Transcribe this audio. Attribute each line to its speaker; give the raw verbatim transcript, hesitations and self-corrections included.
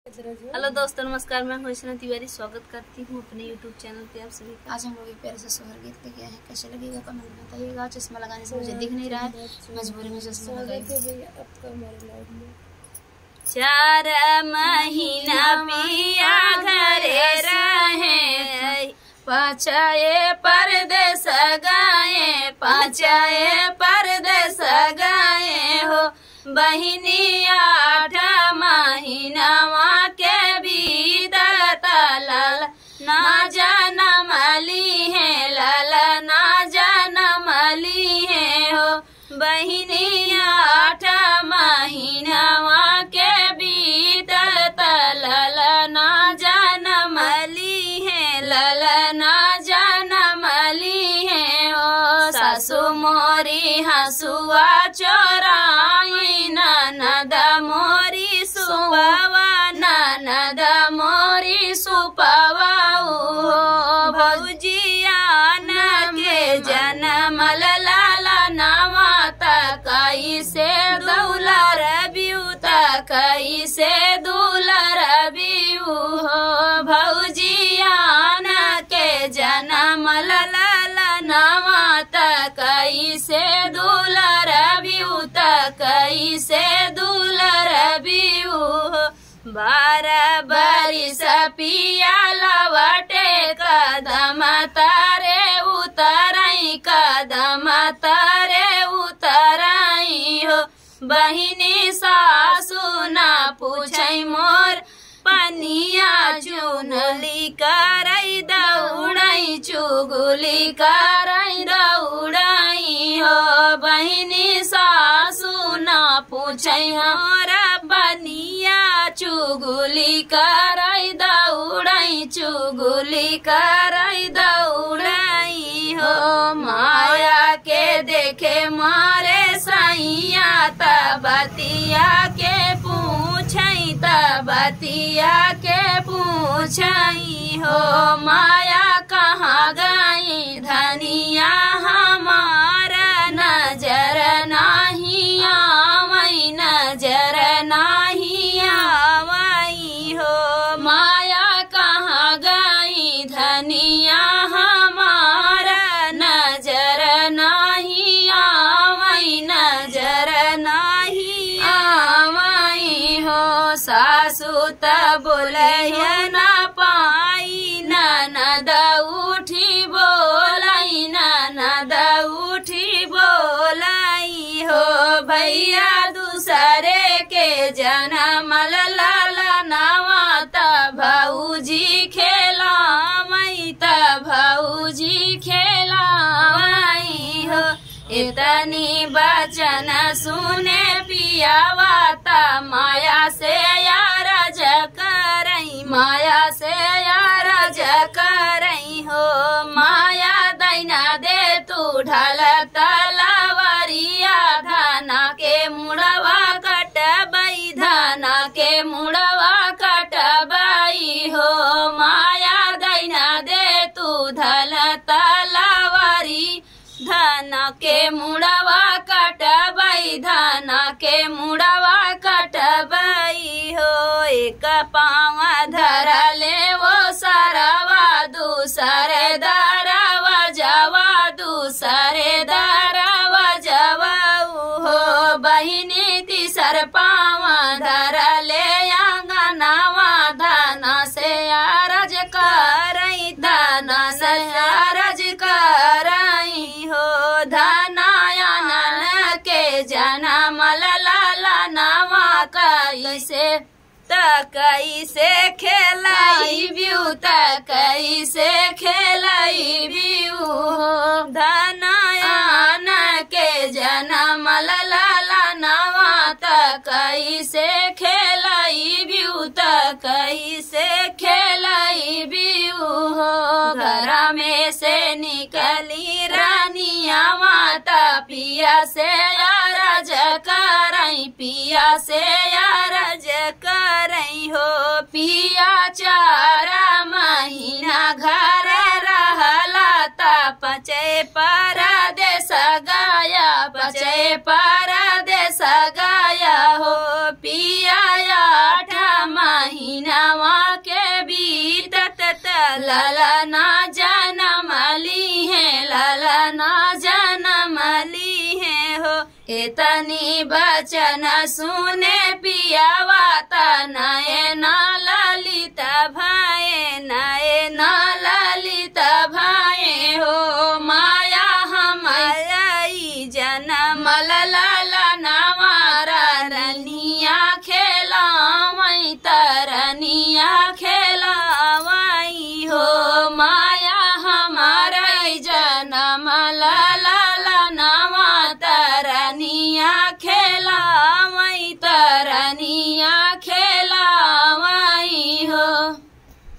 Speaker 1: Hello दोस्तों, नमस्कार। मैं हूँ तिवारी, स्वागत करती हूँ अपने यूट्यूब चैनल पे आप सभी का।
Speaker 2: आज हम लोग एक प्यारे से सोहर गीत लेके आए हैं। कैसे लगेगा कमेंट में बताइएगा। चश्मा लगाने से मुझे दिख नहीं रहा है, मजबूरी में चश्मा लगाइए।
Speaker 1: चार महीना पिया घरे रहे, पाँचाए परदेस गए, पाँचाए परदेस गए हो बहिनी। आठ महीना के बीतत लाल ना जनम ली है, लाल ना जनम ली है हो बहिनी। आठ महीना के बीतत लाल ना जनम ली है, लाल ना जनम ली है हो। सासु मोरी हसुआ चोराई, ननद मोरी सुपवा, ननद मोरी सुपवा हो भौजिया के जन्म लाला नवाता कैसे दुलार ब्यूता, कैसे दुलार ब्यू हो भौजिया के जन्म लाला नवाता कैसे दुलार ब्यूता, कैसे दुलार ब्यू हो। बारह बरिस पिया लवटे कदम तारे उतरई, कदम तारे उतरई हो बहिनी। सासु ना पूछई मोर पनिया, चुनली करई दौड़ई, चुगली करई दौड़ई हो बहिनी। सासु ना पूछई मोर पनिया, चुगली करई दौड़ई, चुगली करई दौड़ई हो। माया के देखे मारे सैया, तबतिया के पूछई, तबतिया के पूछई हो। माया कहाँ गई धनिया हमारा, नजर नाही आवई, नजर नाही आवई हो। माया कहाँ गई धनिया हमारा, नजर नाही आवई, नजर नाही आवई हो। सासु त बोलय ना पाई, ननद उठी बोलाई, ननद उठी बोलाई हो भैया। दूसरे के जन्म लाला नवाता भौजी खेला मई, भौजी खेला मई हो। इतनी बचन सुने पियावाता, माया से यार करई, माया से यार करई हो। माया दैना दे तू ढाल तलवारिया, धाना के मुड़वा कटबई, धाना के मुड़वा कटबई हो। माया दैना दे तू ढाल तलवारी, धाना के मुड़वा कटबई, धाना के मुड़वा कटबई हो। एक पाँव धरले वो सरवा, दूसरे दरवा जवा, दूसरे दरवा जवा हो बहिनी। तीसर पाँव धरले आंगनवा, धाना से आरज करई, धाना से आरज करई हो। धनायन के जन्म लाला नवा कैसे कैसे खेलाई ब्यू, कैसे खेलाई ब्यू हो। धनायन के जन्म लाला नवा कैसे खेलाई ब्यू, कैसे खेलाई ब्यू हो। घर में से निकली रानिया माता, पिया से यारज करई, पिया से यारज करई हो। पिया चार महीना घर रहला, पचे परदेस गया, पचे परदेस गया हो। पिया आठ महीना
Speaker 2: लाला ना जनम ली है, लाला ना जनम ली है हो। इतनी बचन सुने पियावा तनये ना